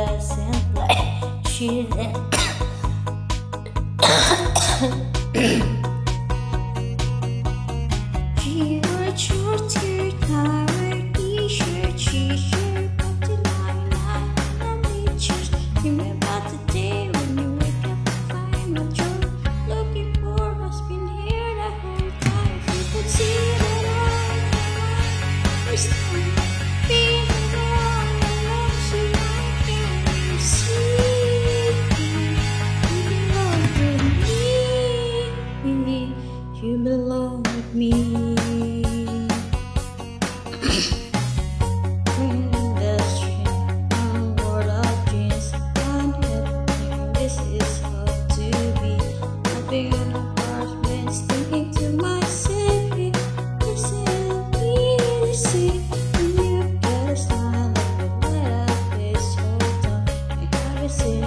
doesn't like she then. She wore short skirt, tired t-shirt, she shared up to 99 and I shoes. Dream about the day when you wake up and find what you're looking for has been here the whole time. If you could see that I'm first time being around and love so why can't you see you belong with me? You belong with me. Thinking to myself, this isn't easy. When you get a smile like the light up this whole time, I gotta say